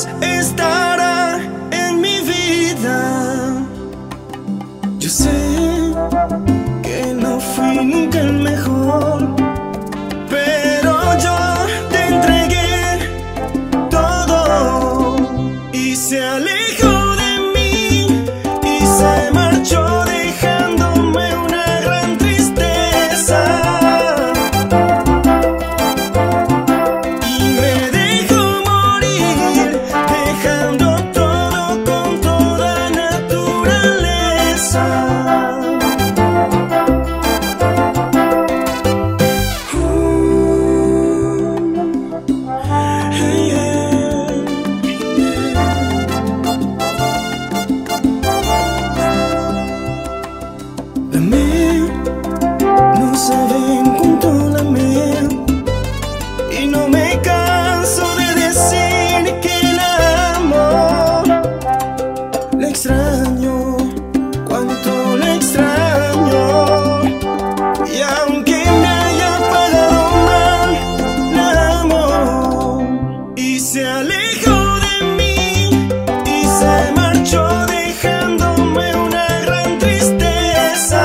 más estará en mi vida. Yo sé que no fui nunca el mejor, pero yo te entregué todo y se alejó de mí y se marchó dejándome una gran tristeza. Y me dejó morir dejando todo con toda naturaleza. No saben cuánto la amé y no me canso de decir que la amo. La extraño, cuánto la extraño, y aunque me haya pagado mal, la amo. Y se alejó de mí y se marchó dejándome una gran tristeza.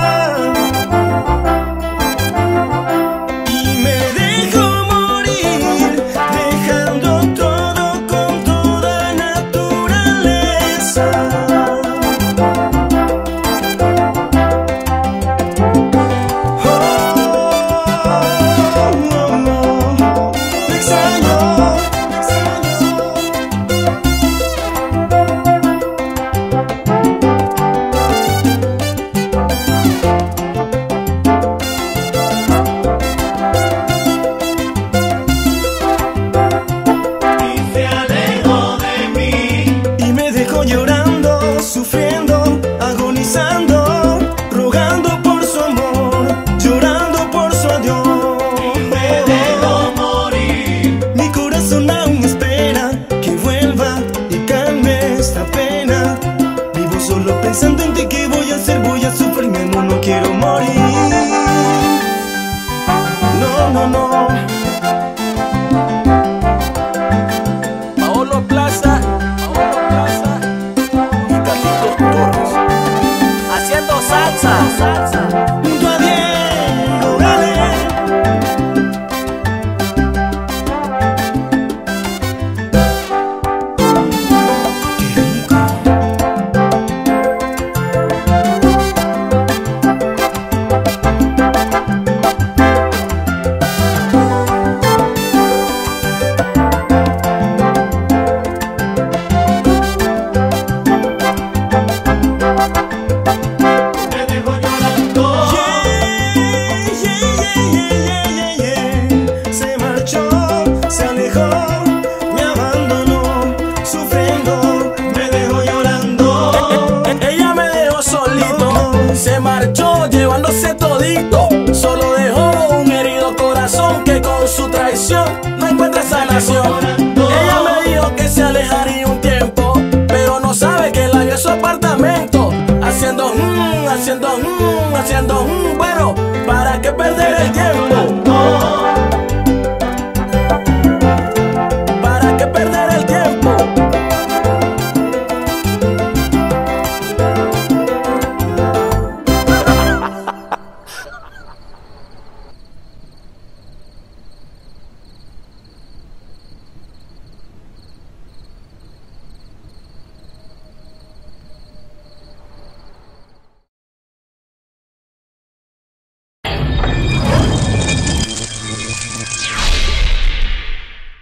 Llorando, sufriendo, agonizando, rogando por su amor, llorando por su adiós. Y me dejó morir. Mi corazón aún espera que vuelva y calme esta pena. Vivo solo pensando en ti, ¿qué voy a hacer? Voy a sufrir, mi amor, no quiero morir. No, no, no. Paolo Plaza haciendo salsa. Junto a Diego Gale. Qué rico. Me abandonó, sufriendo, me dejó llorando. Ella me dejó solito, se marchó llevándose todito. Solo dejó un herido corazón que con su traición no encuentra sanación. Ella me dijo que se alejaría un tiempo, pero no sabe que la vio en su apartamento haciendo, bueno, ¿para qué perder el tiempo?